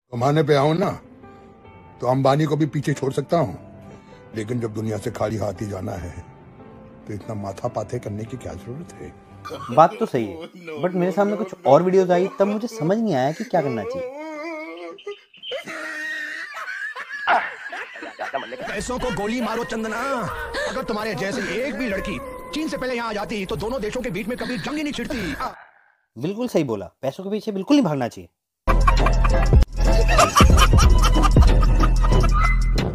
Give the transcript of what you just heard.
कमाने पे आऊं ना तो अंबानी को भी पीछे छोड़ सकता हूं, लेकिन जब दुनिया से खाली हाथ ही जाना है तो इतना माथा पाथे करने की क्या जरूरत है। बात तो सही है, बट मेरे सामने कुछ और वीडियोस आई तब मुझे समझ नहीं आया कि क्या करना चाहिए। पैसों को गोली मारो चंदना। अगर तुम्हारे जैसी एक भी लड़की चीन से पहले यहाँ आ जाती तो दोनों देशों के बीच में कभी जंग ही नहीं छिड़ती। बिल्कुल सही बोला, पैसों के पीछे बिल्कुल नहीं भागना चाहिए।